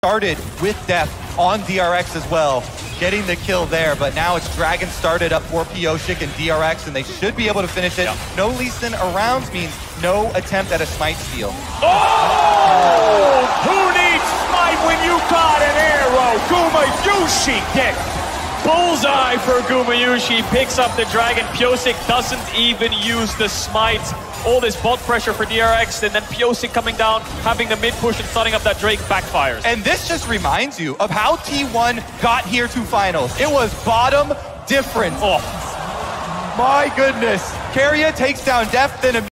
started with Def on DRX as well, getting the kill there, but now it's Dragon started up for Pyosik and DRX, and they should be able to finish it. Yep. No Lee Sin around means no attempt at a smite steal. Oh! Who needs smite when you got an arrow? Gumayusi gets bullseye for Gumayusi, picks up the Dragon. Pyosik doesn't even use the smite. All this bot pressure for DRX, and then Pyosik coming down, having the mid push and starting up that Drake backfires. And this just reminds you of how T1 got here to finals. It was bottom difference. Oh. My goodness. Keria takes down Def, then